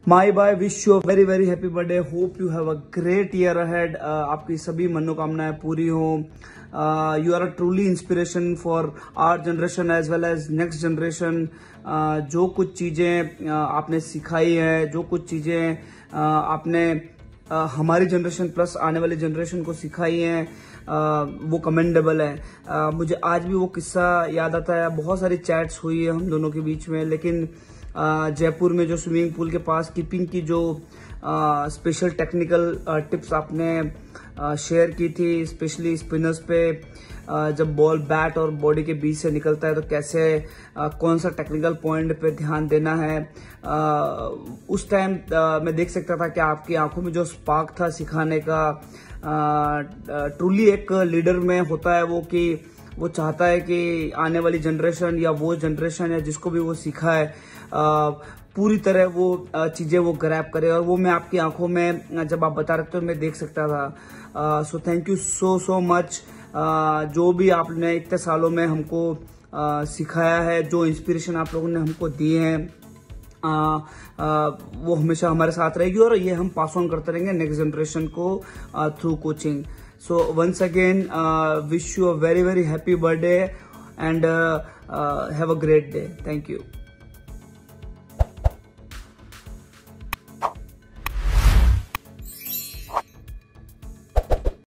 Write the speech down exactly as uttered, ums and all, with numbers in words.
माई बाय wish you very very happy birthday. Hope you have a great year ahead. आपकी सभी मनोकामनाएं पूरी हो। You are a truly inspiration for our generation as well as next generation. जो कुछ चीजें uh, आपने सिखाई है, जो कुछ चीजें uh, आपने uh, हमारी जनरेशन प्लस आने वाली जनरेशन को सिखाई है, uh, वो कमेंडेबल है। uh, मुझे आज भी वो किस्सा याद आता है। बहुत सारी चैट्स हुई है हम दोनों के बीच में, लेकिन Uh, जयपुर में जो स्विमिंग पूल के पास कीपिंग की जो स्पेशल टेक्निकल टिप्स आपने शेयर uh, की थी, स्पेशली स्पिनर्स पे uh, जब बॉल बैट और बॉडी के बीच से निकलता है तो कैसे uh, कौन सा टेक्निकल पॉइंट पे ध्यान देना है। uh, उस टाइम uh, मैं देख सकता था कि आपकी आंखों में जो स्पार्क था सिखाने का, ट्रूली uh, uh, एक लीडर में होता है वो कि वो चाहता है कि आने वाली जनरेशन या वो जनरेशन या जिसको भी वो सिखा है आ, पूरी तरह वो चीजें वो ग्रैब करे, और वो मैं आपकी आंखों में जब आप बता रहे थे तो मैं देख सकता था। So thank you so so much. जो भी आपने इतने सालों में हमको आ, सिखाया है, जो इंस्पिरेशन आप लोगों ने हमको दी है, आ, आ, वो हमेशा हमारे साथ रहेगी और ये हम पास ऑन करते रहेंगे नेक्स्ट जनरेशन को through coaching. So once again, uh, wish you a very very happy birthday and uh, uh, have a great day. Thank you.